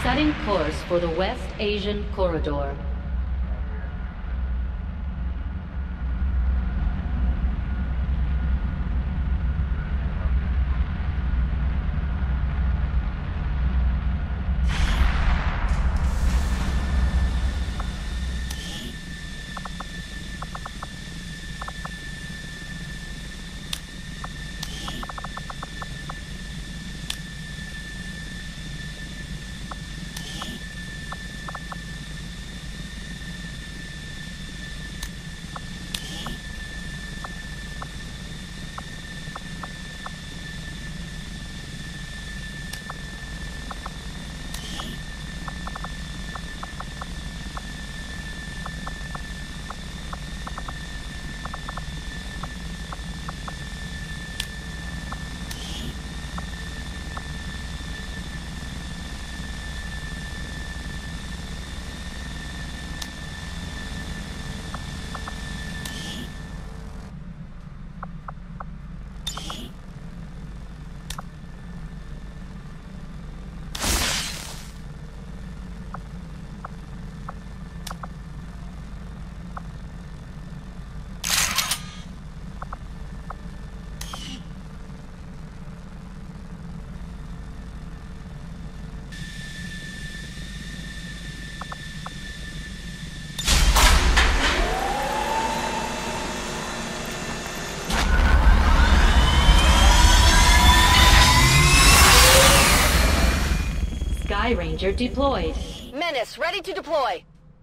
Setting course for the West Asian Corridor. Sky Ranger deployed. Menace, ready to deploy.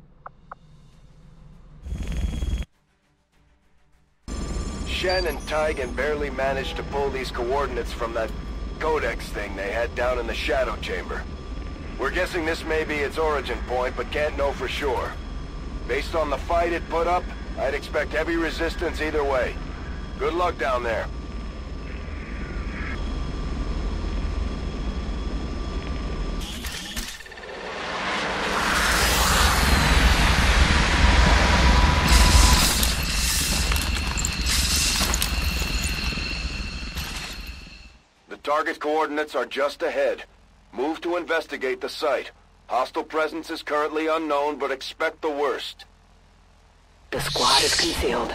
Shen and Tygan barely managed to pull these coordinates from that codex thing they had down in the Shadow Chamber. We're guessing this may be its origin point, but can't know for sure. Based on the fight it put up, I'd expect heavy resistance either way. Good luck down there. Target coordinates are just ahead. Move to investigate the site. Hostile presence is currently unknown, but expect the worst. The squad is concealed.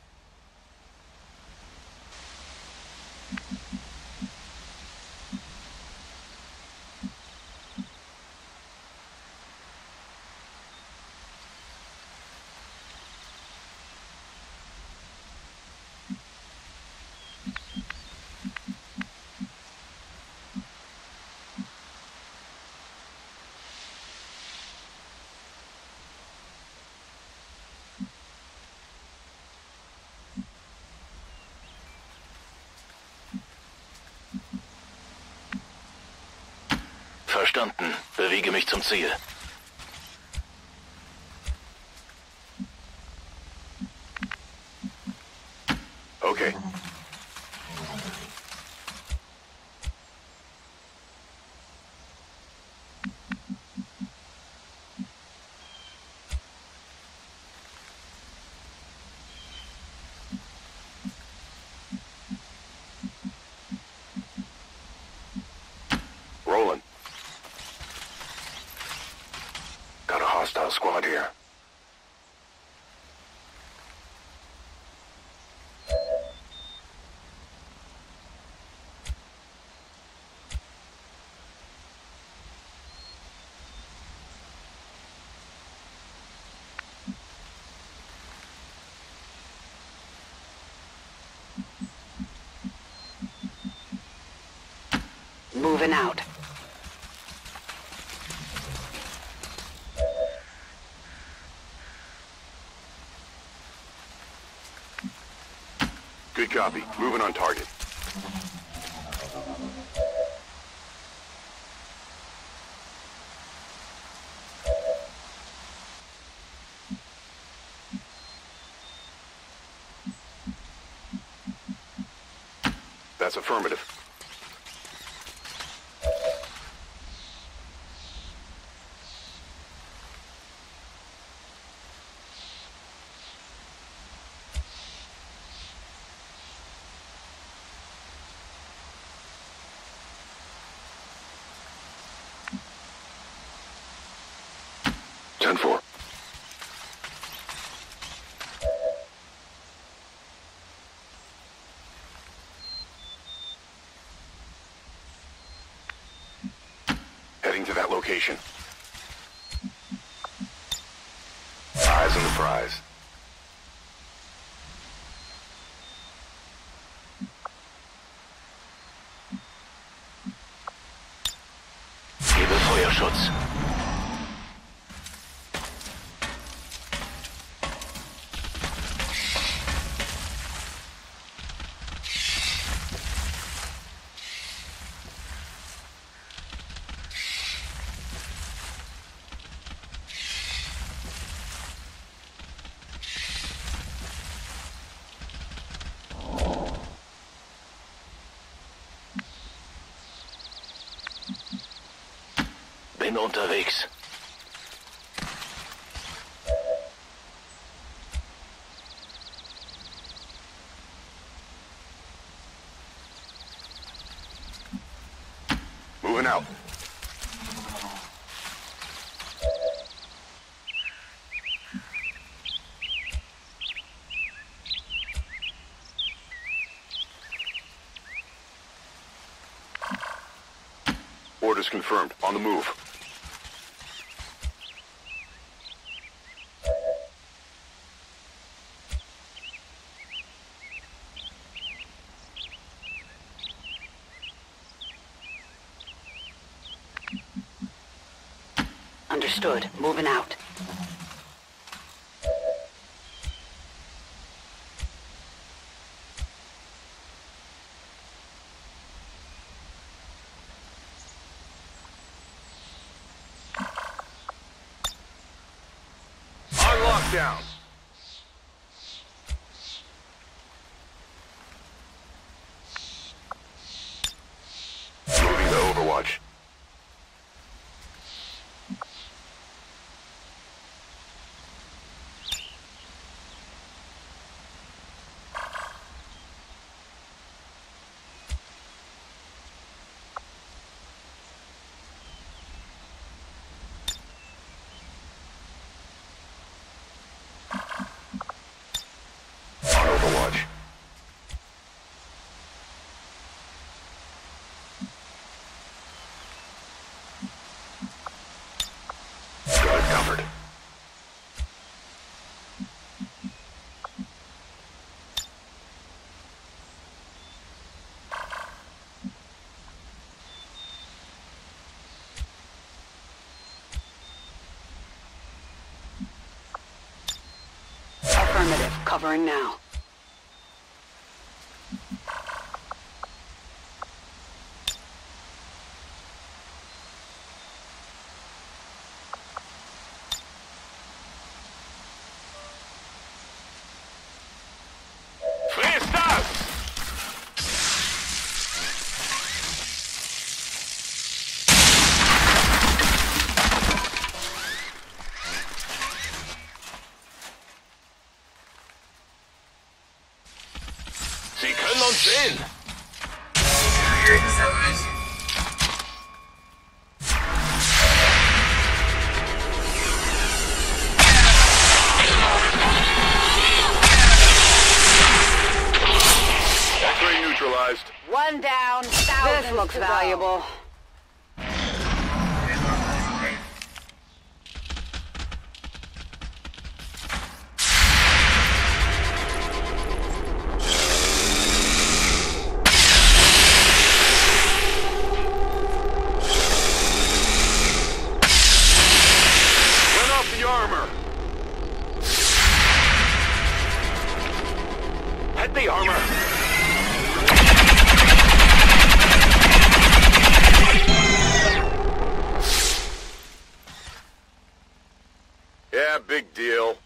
Verstanden. Bewege mich zum Ziel. Okay. Rolling. Got a hostile squad here. Moving out. Good copy. Moving on target. That's affirmative. 10-4. Heading to that location. Eyes on the prize. Gebe Feuerschutz. Bin unterwegs. Moving out. Orders confirmed. On the move. Understood. Moving out. On lockdown. Moving to Overwatch. On Overwatch. Got it covered. Affirmative. Covering now. Frestas! Sie können uns sehen. X-ray neutralized. One down. This looks valuable. Run off the armor. Head the armor. Yeah, big deal.